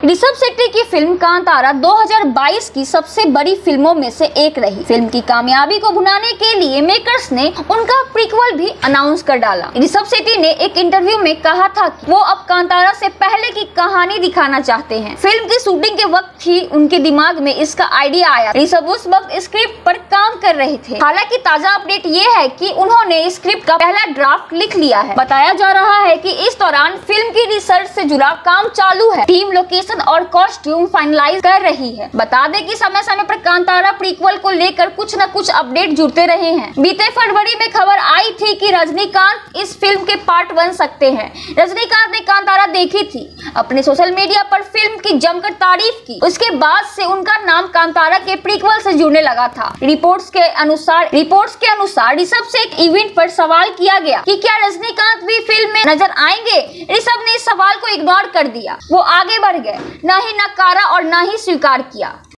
ऋषभ शेट्टी की फिल्म कांतारा 2022 की सबसे बड़ी फिल्मों में से एक रही। फिल्म की कामयाबी को भुनाने के लिए मेकर्स ने उनका प्रीक्वल भी अनाउंस कर डाला। ऋषभ शेट्टी ने एक इंटरव्यू में कहा था कि वो अब कांतारा से पहले की कहानी दिखाना चाहते हैं। फिल्म की शूटिंग के वक्त ही उनके दिमाग में इसका आइडिया आया। ऋषभ उस वक्त स्क्रिप्ट पर काम कर रहे थे। हालांकि ताजा अपडेट ये है कि उन्होंने स्क्रिप्ट का पहला ड्राफ्ट लिख लिया है। बताया जा रहा है कि इस दौरान फिल्म की रिसर्च से जुड़ा काम चालू है। टीम लोकेशन और कॉस्ट्यूम फाइनलाइज कर रही है। बता दें कि समय समय पर कांतारा प्रीक्वल को लेकर कुछ न कुछ अपडेट जुड़ते रहे हैं। बीते फरवरी में खबर आई थी कि रजनीकांत इस फिल्म के पार्ट बन सकते हैं। रजनीकांत ने कांतारा देखी थी। अपने सोशल मीडिया पर फिल्म की जमकर तारीफ की। उसके बाद से उनका नाम कांतारा के प्रीक्वल से जुड़ने लगा था। रिपोर्ट्स के अनुसार ऋषभ से एक इवेंट पर सवाल किया गया कि क्या रजनीकांत भी फिल्म में नजर आएंगे। ऋषभ ने इस सवाल को इग्नोर कर दिया। वो आगे बढ़ गए, न ही नकारा और न ही स्वीकार किया।